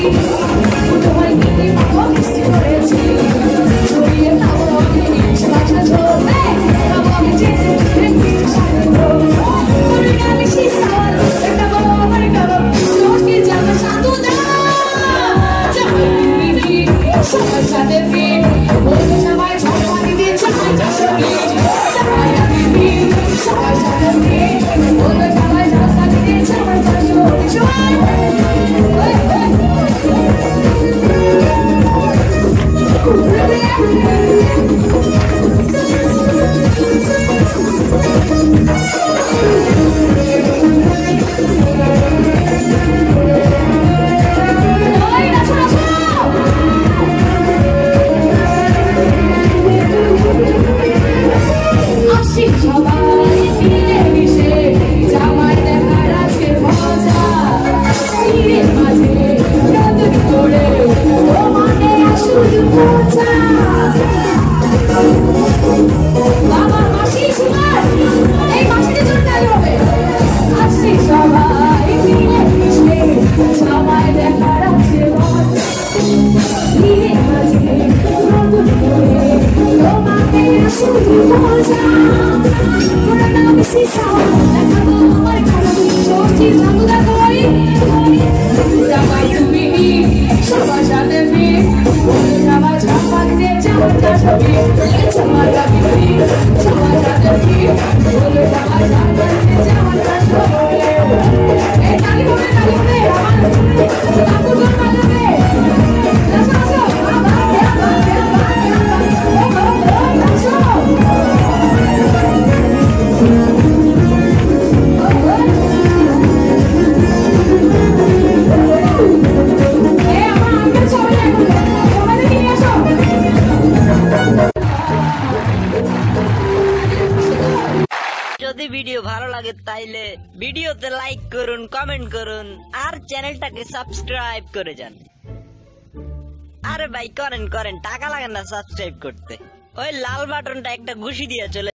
যদি ভিডিও ভালো লাগে তাইলে ভিডিওতে লাইক করুন, কমেন্ট করুন আর চ্যানেলটাকে সাবস্ক্রাইব করে যান। আরে ভাই করেন, টাকা লাগে না সাবস্ক্রাইব করতে, ওই লাল বাটনটা একটা ঘুষি দিয়ে চলে